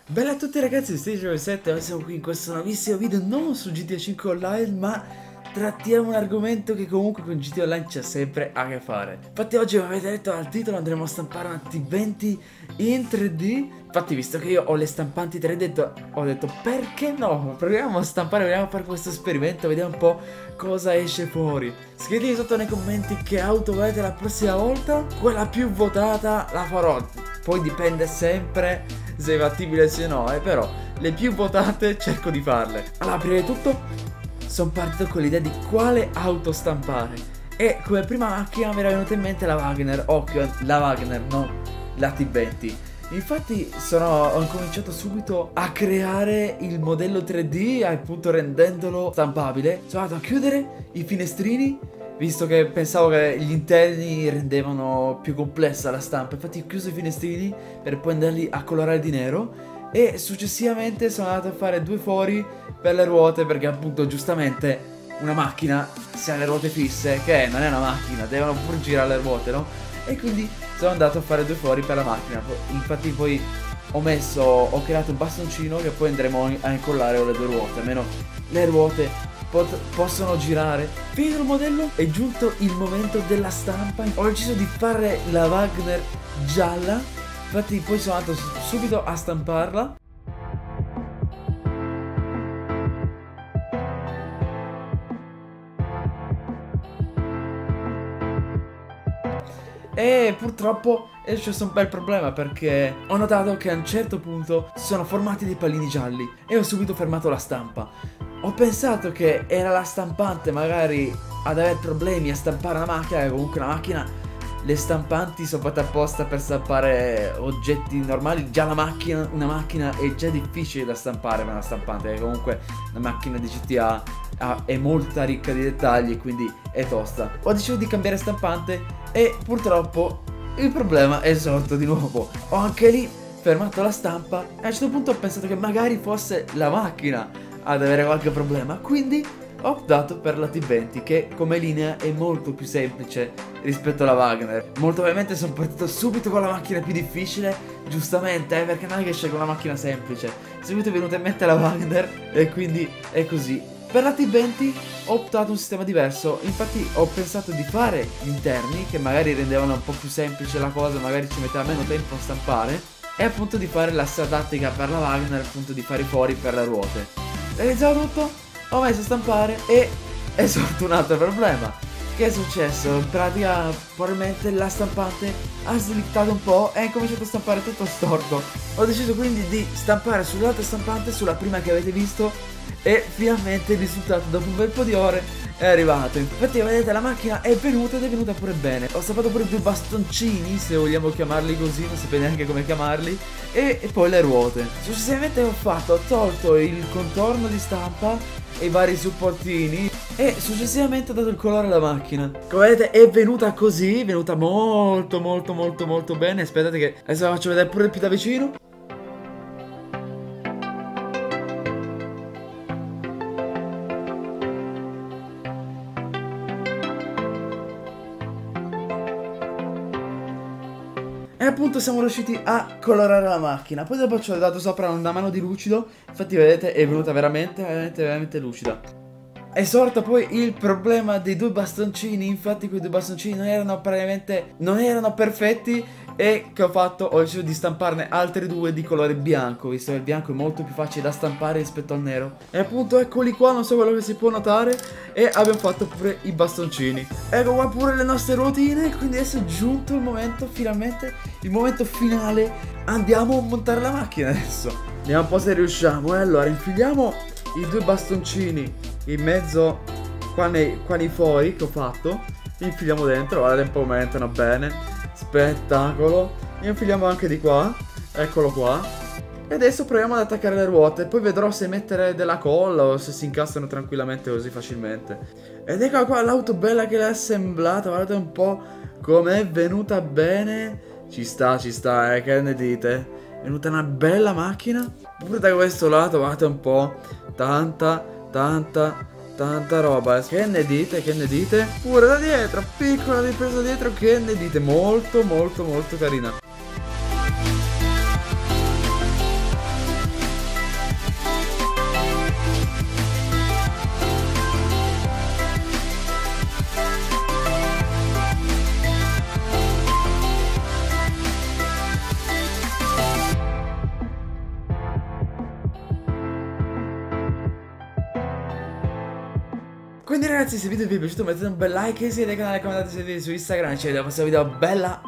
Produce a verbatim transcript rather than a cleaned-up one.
Bella a tutti ragazzi, di Stage sette, oggi siamo qui in questo nuovissimo video non su G T A cinque Online, ma trattiamo un argomento che comunque con G T A Online c'è sempre a che fare. Infatti oggi, come avete letto dal titolo, andremo a stampare una T venti in tre D. Infatti, visto che io ho le stampanti tre D, ho detto perché no? Proviamo a stampare, proviamo a fare questo esperimento, vediamo un po' cosa esce fuori. Scrivetemi sotto nei commenti che auto volete la prossima volta. Quella più votata la farò, poi dipende sempre se è fattibile se no, eh, però le più votate cerco di farle. Allora, prima di tutto sono partito con l'idea di quale auto stampare e come prima macchina mi era venuta in mente la Wagner. Occhio, la Wagner, no la T venti. Infatti sono, ho incominciato subito a creare il modello tre D, appunto rendendolo stampabile. Sono andato a chiudere i finestrini, visto che pensavo che gli interni rendevano più complessa la stampa. Infatti ho chiuso i finestrini per poi andarli a colorare di nero. E successivamente sono andato a fare due fori per le ruote, perché appunto giustamente una macchina, se ha le ruote fisse, che non è una macchina, devono pure girare le ruote, no? E quindi sono andato a fare due fori per la macchina. Infatti poi ho messo, ho creato un bastoncino che poi andremo a incollare con le due ruote, almeno le ruote possono girare. Finito il modello, è giunto il momento della stampa. Ho deciso di fare la Wagner gialla. Infatti poi sono andato subito a stamparla. E purtroppo è successo un bel problema, perché ho notato che a un certo punto si sono formati dei pallini gialli e ho subito fermato la stampa. Ho pensato che era la stampante magari ad avere problemi a stampare una macchina, che comunque una macchina, le stampanti sono fatte apposta per stampare oggetti normali. Già la macchina, una macchina è già difficile da stampare per una stampante, perché comunque la macchina di G T A ha, è molto ricca di dettagli, quindi è tosta. Ho deciso di cambiare stampante e purtroppo il problema è sorto di nuovo. Ho anche lì fermato la stampa e a un certo punto ho pensato che magari fosse la macchina ad avere qualche problema, quindi ho optato per la T venti, che come linea è molto più semplice rispetto alla Wagner. Molto ovviamente sono partito subito con la macchina più difficile, giustamente, eh, perché non è che scelgo una macchina semplice. Subito è venuta in mente la Wagner e quindi è così. Per la T venti ho optato un sistema diverso. Infatti ho pensato di fare gli interni, che magari rendevano un po' più semplice la cosa, magari ci metteva meno tempo a stampare, e appunto di fare la stessa tattica per la Wagner, appunto di fare i fori per le ruote. Realizzato tutto, ho messo a stampare e è sorto un altro problema. Che è successo? In pratica probabilmente la stampante ha slittato un po' e ha incominciato a stampare tutto storto. Ho deciso quindi di stampare sull'altra stampante, sulla prima che avete visto, e finalmente il risultato dopo un bel po' di ore è arrivato. Infatti vedete, la macchina è venuta ed è venuta pure bene. Ho stampato pure due bastoncini, se vogliamo chiamarli così, non sapete neanche come chiamarli, e, e poi le ruote. Successivamente ho fatto, ho tolto il contorno di stampa e i vari supportini e successivamente ho dato il colore alla macchina. Come vedete è venuta così, è venuta molto molto molto molto bene. Aspettate che adesso la faccio vedere pure più da vicino. E appunto siamo riusciti a colorare la macchina. Poi dopo ci ho dato sopra una mano di lucido. Infatti vedete è venuta veramente veramente veramente lucida. È sorto poi il problema dei due bastoncini. Infatti quei due bastoncini non erano praticamente, non erano perfetti. E che ho fatto? Ho deciso di stamparne altri due di colore bianco, visto che il bianco è molto più facile da stampare rispetto al nero. E appunto eccoli qua, non so quello che si può notare. E abbiamo fatto pure i bastoncini. Ecco qua pure le nostre ruotine. Quindi adesso è giunto il momento, finalmente, il momento finale. Andiamo a montare la macchina adesso. Vediamo un po' se riusciamo. E allora infiliamo i due bastoncini in mezzo qua nei, qua nei fori che ho fatto. Li infiliamo dentro, guardate un po' come entrano bene. Spettacolo. E infiliamo anche di qua. Eccolo qua. E adesso proviamo ad attaccare le ruote. Poi vedrò se mettere della colla o se si incastrano tranquillamente così facilmente. Ed ecco qua l'auto bella che l'ha assemblata. Guardate un po' com'è venuta bene. Ci sta, ci sta, eh, che ne dite? È venuta una bella macchina. Pure da questo lato, guardate un po'. Tanta, tanta tanta roba. Che ne dite? Che ne dite? Pure da dietro, piccola ripresa dietro. Che ne dite? Molto molto molto carina. Quindi ragazzi, se il video vi è piaciuto mettete un bel like, iscrivetevi al canale, commentate se il video su Instagram, ci vediamo al prossimo video, bella